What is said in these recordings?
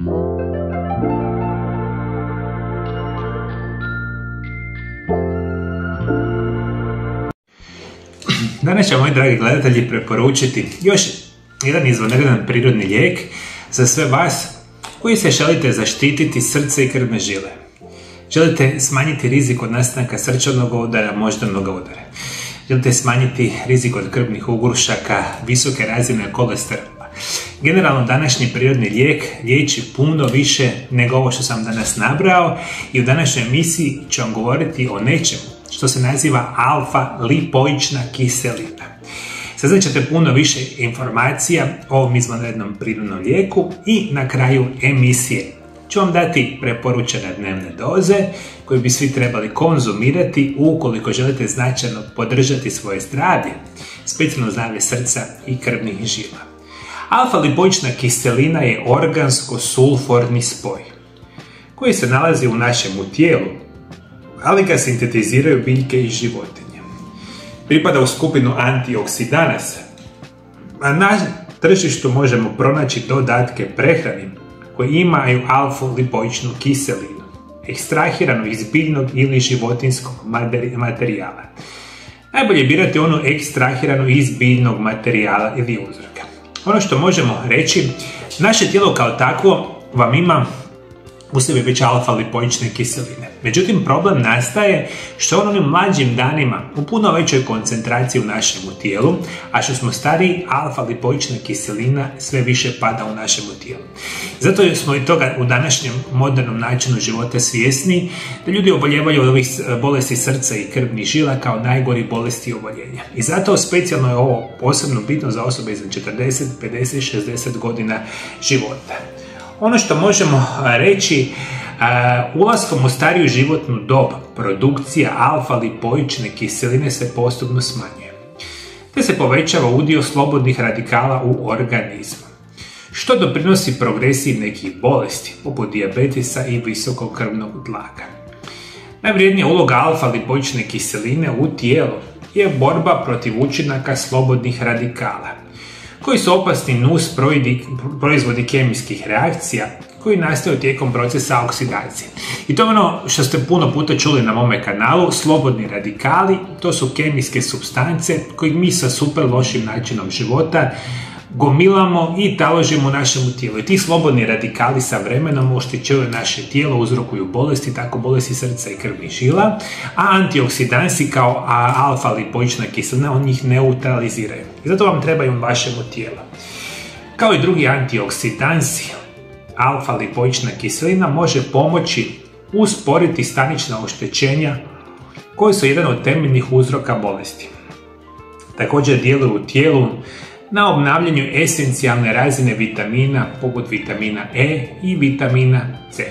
Danas ću, moji dragi gledatelji, preporučiti još jedan izvanredan prirodni lijek za sve vas koji se želite zaštititi srce i krvne žile. Želite smanjiti rizik od nastanka srčanog udara, moždanog udara. Želite smanjiti rizik od krvnih ugrušaka, visoke razine kolesterola. Generalno, današnji prirodni lijek liječi puno više nego ovo što sam danas nabrao i u današnjoj emisiji ću vam govoriti o nečemu što se naziva alfa-lipoična kiselina. Saznat ćete puno više informacija o ovom izvanrednom prirodnom lijeku i na kraju emisije ću vam dati preporučene dnevne doze koje bi svi trebali konzumirati ukoliko želite značajno podržati svoje zdravlje, specijalno zdravlje srca i krvnih žila. Alfa-lipoična kiselina je organsko-sulforni spoj koji se nalazi u našem tijelu, ali ga sintetiziraju biljke i životinje. Pripada u skupinu antioksidanasa, a na tržištu možemo pronaći dodatke prehrani koji imaju alfa-lipoičnu kiselinu, ekstrahiranu iz biljnog ili životinjskog materijala. Najbolje je birati onu ekstrahiranu iz biljnog materijala ili uzorka. Ono što možemo reći, naše tijelo kao takvo vam ima u sebi već alfa-lipoične kiseline. Međutim, problem nastaje što on onim mlađim danima u puno većoj koncentraciji u našem tijelu, a što smo stariji, alfa-lipoična kiselina sve više pada u našem tijelu. Zato smo i toga u današnjem modernom načinu života svjesni da ljudi oboljevaju od ovih bolesti srca i krvnih žila kao najgori bolesti oboljenja. I zato specijalno je ovo posebno bitno za osobe iznad 40, 50, 60 godina života. Ono što možemo reći, ulaskom u stariju životnu dob produkcija alfa-lipoične kiseline se postupno smanjuje, te se povećava udio slobodnih radikala u organizmu, što doprinosi progresiji nekih bolesti, poput dijabetesa i visokog krvnog tlaka. Najvrijednija uloga alfa-lipoične kiseline u tijelu je borba protiv učinaka slobodnih radikala, koji su opasni nus proizvodi kemijskih reakcija koji nastaju tijekom procesa oksidacije. I to je ono što ste puno puta čuli na mome kanalu, slobodni radikali, to su kemijske supstance koje mi sa super lošim načinom života gomilamo i taložimo u našem tijelu. I ti slobodni radikali sa vremenom oštećuju naše tijelo, uzrokuju bolesti, tako bolesti srca i krvnih žila, a antioksidansi kao alfa-lipoična kiselina on njih neutraliziraju. I zato vam trebaju u vašem tijelu. Kao i drugi antioksidansi, alfa-lipoična kiselina može pomoći usporiti stanična oštećenja koji su jedan od temeljnih uzroka bolesti. Također djeluju u tijelu na obnavljanju esencijalne razine vitamina poput vitamina E i vitamina C.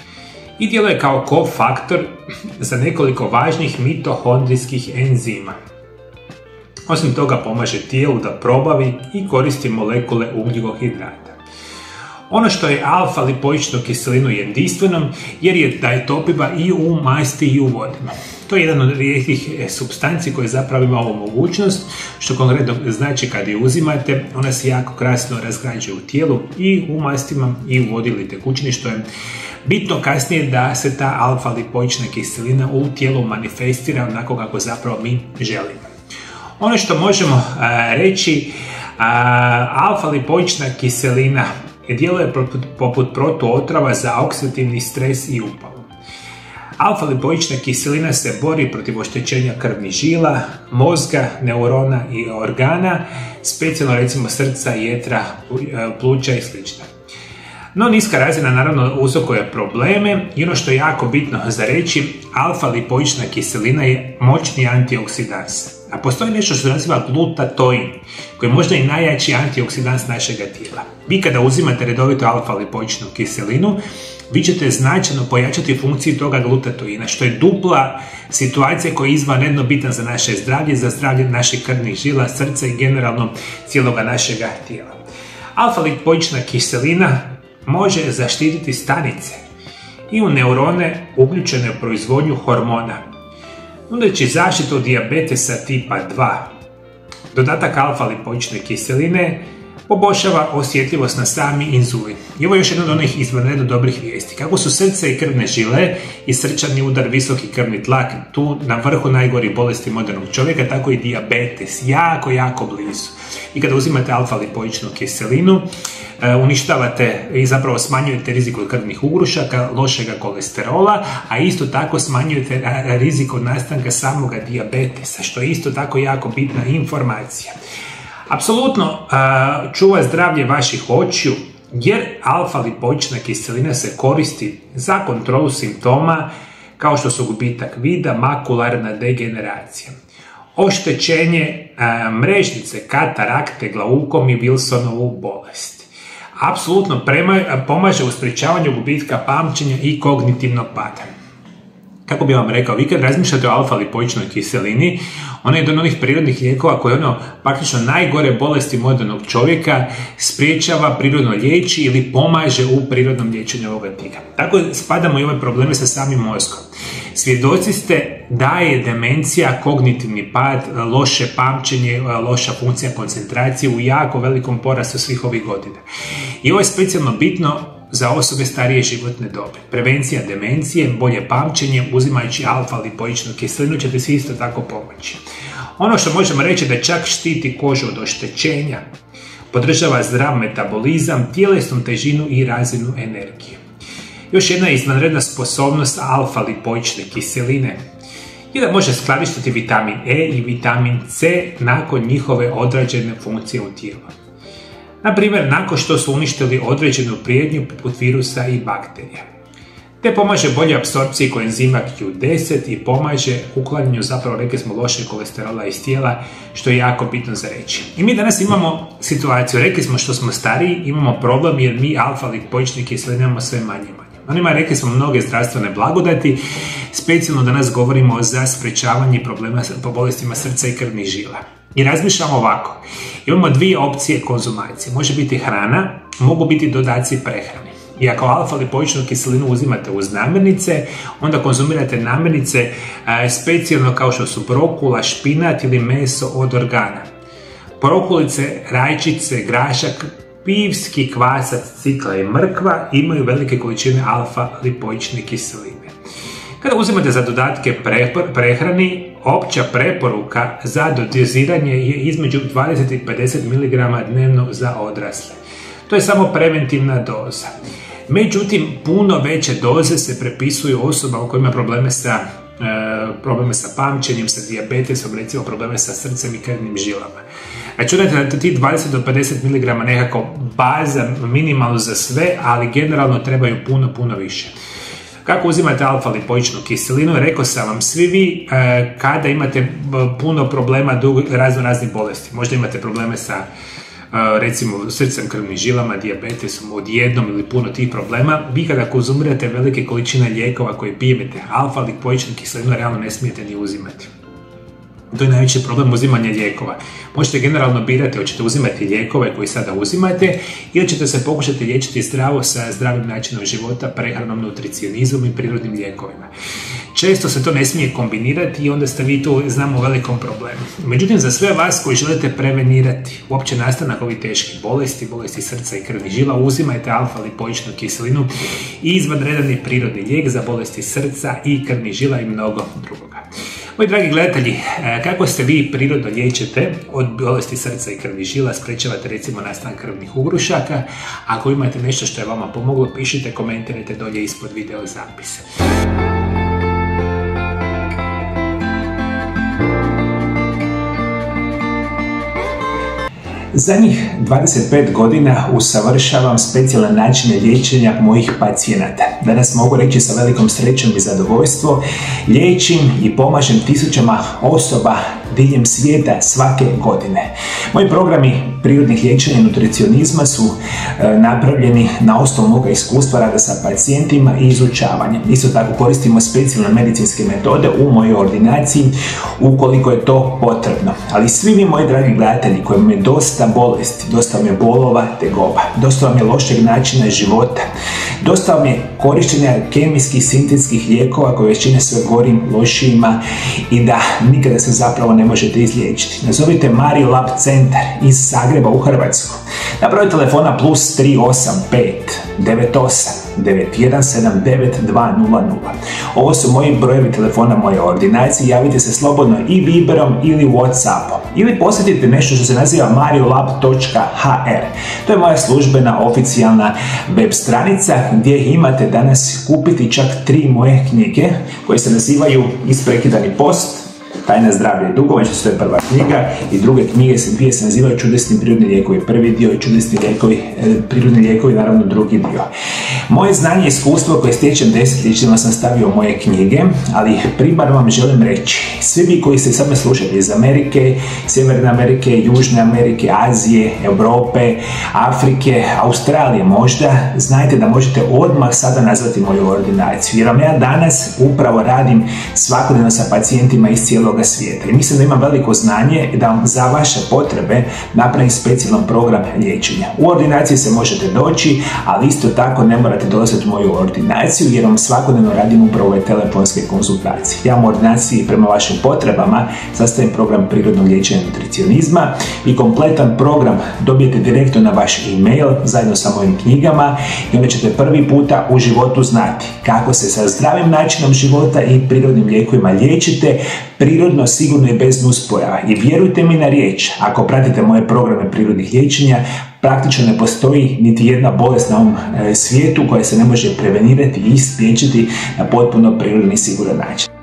I djeluje kao kofaktor za nekoliko važnih mitohondrijskih enzima. Osim toga pomaže tijelu da probavi i koristi molekule ugljikohidrata. Ono što je alfa-lipoičnu kiselinu jedinstvenom jer je da je topiva i u masti i u vodima. To je jedan od rijetkih supstanci koji zapravo ima ovu mogućnost, što konkretno znači kad je uzimate, ona se jako krasno razgrađuje u tijelu i u mastima i u vodi ili tekućini, što je bitno kasnije da se ta alfa-lipoična kiselina u tijelu manifestira onako kako zapravo mi želimo. Ono što možemo reći, alfa-lipoična kiselina djeluje poput protuotrova za oksidativni stres i upalu. Alfa-lipoična kiselina se bori protiv oštećenja krvnih žila, mozga, neurona i organa, specijalno recimo srca, jetra, pluća i sl. No niska razina naravno uzrokuje probleme i ono što je jako bitno za reći, alfa-lipoična kiselina je moćni antioksidans. A postoji nešto što se naziva glutatoin, koji je možda i najjači antioksidans našega tijela. Vi kada uzimate redovito alfa-lipoičnu kiselinu, vi ćete značajno pojačati funkciju toga glutatoina, što je dupla situacija koja je izvanredno bitna za naše zdravlje, za zdravlje naših krvnih žila, srca i generalno cijeloga našega tijela. Alfa-lipoična kiselina može zaštititi stanice i u neurone uključene u proizvodnju hormona, nudeći zaštitu od dijabetesa tipa 2. Dodatak alfa-lipoične kiseline poboljšava osjetljivost na sami inzulin. I ovo je još jedna od onih izvanredno dobrih vijesti. Kako su srce i krvne žile i srčani udar, visoki krvni tlak tu na vrhu najgorih bolesti modernog čovjeka, tako i dijabetes, jako blizu. I kada uzimate alfa-lipoičnu kiselinu, uništavate i zapravo smanjujete rizik od krvnih ugrušaka, lošega kolesterola, a isto tako smanjujete rizik od nastanka samoga dijabetesa, što je isto tako jako bitna informacija. Apsolutno čuva zdravlje vaših očiju, jer alfa-lipoična kiselina se koristi za kontrolu simptoma kao što su gubitak vida, makularna degeneracija, oštećenje mrežnice, katarakte, glaukom i Wilsonovu bolest. Apsolutno pomaže u sprječavanju gubitka pamćenja i kognitivnog pada. Kako bi vam rekao, vi kad razmišljate o alfa-lipoičnoj kiselini, ona je jedan od onih prirodnih lijekova koji praktično najgore bolesti modernog čovjeka spriječava, prirodno liječi ili pomaže u prirodnom liječenju ovoga tipa. Tako spadamo i ove probleme sa samim mozgom. Svjedoci ste da je demencija, kognitivni pad, loše pamćenje, loša funkcija koncentracije u jako velikom porastu svih ovih godina. I ovo je specijalno bitno za osobe starije životne dobi. Prevencija demencije, bolje pamćenje, uzimajući alfa-lipoičnu kiselinu ćete se isto tako pomoći. Ono što možemo reći da čak štiti kožu od oštećenja, podržava zdrav metabolizam, tjelesnu težinu i razinu energije. Još jedna izvanredna sposobnost alfa-lipoične kiseline je da može skladištiti vitamin E i vitamin C nakon njihove odrađene funkcije u tijelu. Na primjer, nakon što su uništili određenu prijetnju poput virusa i bakterija. Te pomaže bolje apsorpciji koenzima Q10 i pomaže uklanjanju, zapravo rekli smo, lošeg kolesterola iz tijela, što je jako bitno za reći. I mi danas imamo situaciju, rekli smo što smo stariji, imamo problem jer mi alfa-lipoične kiseline imamo sve manje. Onima rekli smo mnoge zdravstvene blagodati, specijalno danas govorimo za sprječavanje problema po bolestima srca i krvnih žila. I razmišljamo ovako, imamo dvije opcije konzumacije, može biti hrana, mogu biti dodaci prehrani. I ako alfa-lipoičnu kiselinu uzimate uz namirnice, onda konzumirate namirnice specijalno kao što su brokula, špinat ili meso od organa. Brokulice, rajčice, grašak, pivski kvasac, cikla i mrkva imaju velike količine alfa-lipoične kiseline. Kada uzimate za dodatke prehrani, opća preporuka za doziranje je između 20 i 50 mg dnevno za odrasle. To je samo preventivna doza. Međutim, puno veće doze se prepisuju osobama koji imaju probleme sa pamćenjem, sa dijabetesom, recimo probleme sa srcem i krvnim žilama. Računajte da ti 20 do 50 mg nekako baza minimalno za sve, ali generalno trebaju puno više. Kako uzimate alfa-lipoičnu kiselinu? Rekao sam vam, svi vi kada imate puno problema raznih bolesti, možda imate probleme sa recimo srcem, krvnim žilama, dijabetesom, odjednom ili puno tih problema, vi kada konzumirate velike količine lijekova koje pijete, alfa-lipoičnu kiselinu realno ne smijete ni uzimati. To je najveći problem uzimanja lijekova. Možete generalno birati, hoćete uzimati lijekove koji sada uzimate ili ćete se pokušati liječiti zdravo sa zdravim načinom života, prehranom, nutricionizmom i prirodnim lijekovima. Često se to ne smije kombinirati i onda ste vi tu, znamo, u velikom problemu. Međutim, za sve vas koji želite prevenirati uopće nastanak ovih teških bolesti srca i krvnih žila, uzimajte alfa-lipoičnu kiselinu i izvanredan prirodni lijek za bolesti srca i krvnih žila i mnogo drugoga. Moji dragi gledatelji, kako se vi prirodno liječite od bolesti srca i krvnih žila, sprečavate recimo nastanak krvnih ugrušaka? Ako imate nešto što je vama pomoglo, pišite, komentirajte dolje ispod video zapise. Zadnjih 25 godina usavršavam specijalne načine liječenja mojih pacijenata. Danas mogu reći sa velikom srećom i zadovoljstvo, liječim i pomažem tisućama osoba diljem svijeta svake godine. Moji programi prirodnih liječenja i nutricionizma su napravljeni na osnovu moga iskustva rada sa pacijentima i izučavanja. Isto tako koristimo specijalne medicinske metode u mojoj ordinaciji ukoliko je to potrebno. Ali svi vi, moji dragi gledatelji, kojima je dosta bolesti, dosta vam je bolova, tegoba, dosta vam je lošeg načina života, dosta vam je korištenja kemijskih, sintetskih lijekova koje vas čine sve gorim, lošijima i da nikada se zapravo ne možete izliječiti. Nazovite Mario Lab centar iz Zagreba u Hrvatsku. Na broj telefona +385 98 9179 200. Ovo su moji brojevi telefona moje ordinacije. Javite se slobodno i Viberom ili Whatsappom. Ili posjetite nešto što se naziva mariolab.hr. To je moja službena, oficijalna web stranica gdje imate danas kupiti čak 3 moje knjige koje se nazivaju Isprekidani post, Tajna zdravlja i dugovanja, što je prva knjiga, i druge knjige dvije se nazivaju Čudesni prirodni lijekovi, prvi dio, i Čudesni prirodni lijekovi, naravno drugi dio. Moje znanje i iskustvo koje stječem desetljećima sam stavio u moje knjige, ali primarno vam želim reći, svi vi koji se sad me slušate iz Amerike, Sjeverne Amerike, Južne Amerike, Azije, Europe, Afrike, Australije možda, znajte da možete odmah sada nazvati moju ordinaciju, jer vam ja danas upravo radim svakodnevno sa pacijentima iz cijeloga svijeta i mislim da imam veliko znanje da vam za vaše potrebe napravim specijalan program liječenja. U ordinaciji se možete doći, ali isto tako ne morate dolaziti u moju ordinaciju jer vam svakodnevno radim upravo ove telefonske konzultacije. Ja u ordinaciji prema vašim potrebama sastavim program prirodnog liječenja nutricionizma i kompletan program dobijete direktno na vaš e-mail zajedno sa mojim knjigama i onda ćete prvi puta u životu znati kako se sa zdravim načinom života i prirodnim lijekovima liječite prirodno, sigurno i bez nuspojava. I vjerujte mi na riječ, ako pratite moje programe prirodnih liječenja, praktično ne postoji niti jedna bolest na ovom svijetu koja se ne može prevenirati i spriječiti na potpuno prirodni i siguran način.